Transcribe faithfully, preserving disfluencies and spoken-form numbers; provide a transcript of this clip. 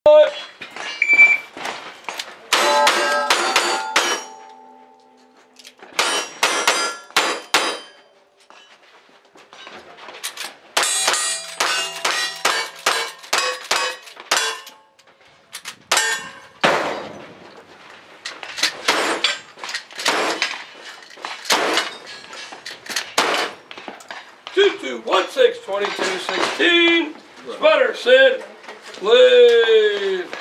two two one six twenty-two sixteen. Sputter, Sid, lead.